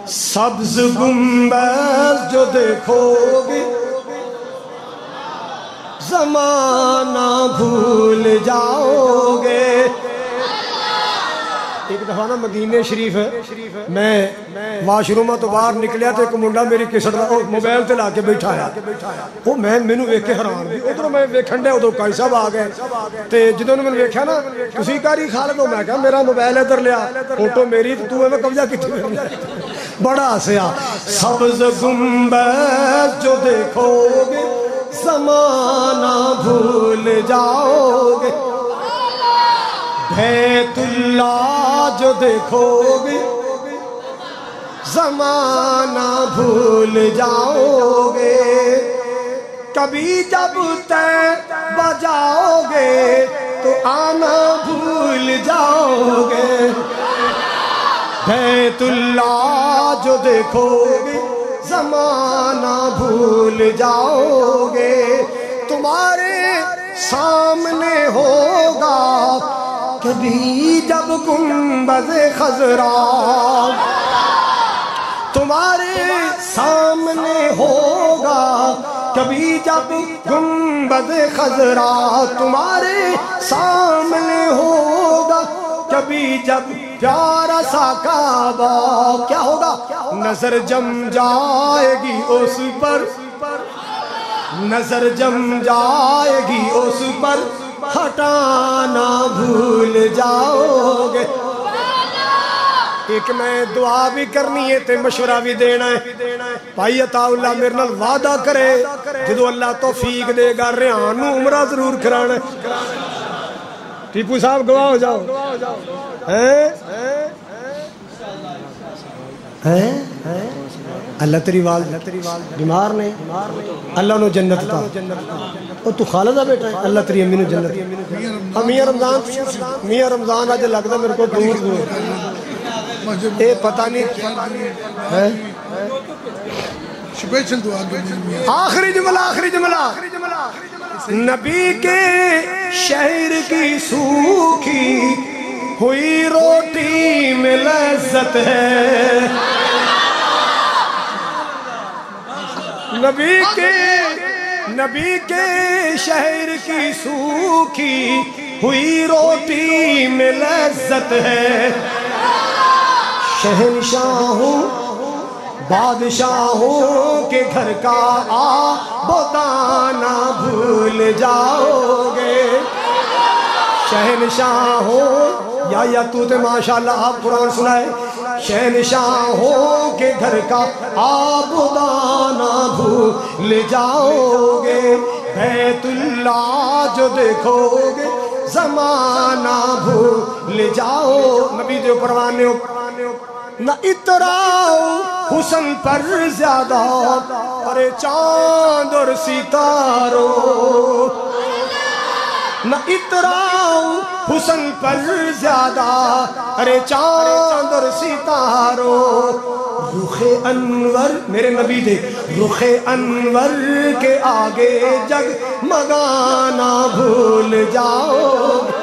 سبز گنبد جو دیکھو گے زمانہ بھول جاؤ گے۔ ایک دفعہ نا مدینہ شریف میں واش رومہ تو باہر نکلیا تو ایک منڈا میری کسٹ موبائل تے لا کے بیٹھا ہے، وہ میں ویکھ کے حیران بھی، ادھر میں ویکھن ڈیا ادھر کائی صاحب آ گئے تے جدوں نے میں ویکھیا نا تسی کاری خالد ہو، میں کہا میرا موبائل ادھر لیا، فوٹو میری تو میں قبضہ کیتی، بڑا ہسیا۔ سبز گنبد جو دیکھو گے زمانہ بھول جاؤ گے، بیت اللہ جو دیکھو گے زمانہ بھول جاؤ گے، کبھی جب طیبہ جاؤ گے تو آنا بھول جاؤ گے، بیت اللہ جو دیکھو گے زمانہ بھول جاؤ گے، تمہارے سامنے ہوگا کبھی جب گنبد خضرا، تمہارے سامنے ہوگا کبھی جب گنبد خضرا، تمہارے سامنے ہوگا کبھی جب پیارا سا کعبہ، کیا ہوگا؟ نظر جم جائے گی اس پر، نظر جم جائے گی اس پر، ہٹانا بھول جاؤ گے۔ ایک میں دعا بھی کرنی ہے تے مشورہ بھی دینا ہے، بھائی عطا اللہ میرے نال وعدہ کرے جدو اللہ توفیق دے گا ریحان نو عمرہ ضرور کرانا ہے۔ ٹیپو صاحب گواہ ہو جاؤ، اللہ تیری والد بیمار نے، اللہ نو جنت تا، اور تو خالدہ بیٹا ہے، اللہ تیری امی نو جنت۔ میاں رمضان آج لگتا میرے کو دور دور، اے پتہ نہیں آخری جملہ نبی کے شہر کی سوکھی ہوئی روٹی میں لذت ہے، نبی کے شہر کی سوکھی ہوئی روٹی میں لذت ہے، شہنشاہوں بادشاہوں کے گھر کا آب و دانہ بھول جاؤ گے، شہنشاہوں یا تو تے ماشاءاللہ آپ قرآن سنائے، شہنشاہوں کے گھر کا آب و دانہ بھول جاؤ گے، بیت اللہ جو دیکھو گے زمانہ بھول جاؤ۔ نبی دے پروانے نہ اتراؤ حسن پر زیادہ، ارے چاند اور ستاروں، نہ اتراؤ حسن پر زیادہ، ارے چاند اور ستاروں، رخ انور میرے نبی دے رخ انور کے آگے جگ مگانا بھول جاؤ۔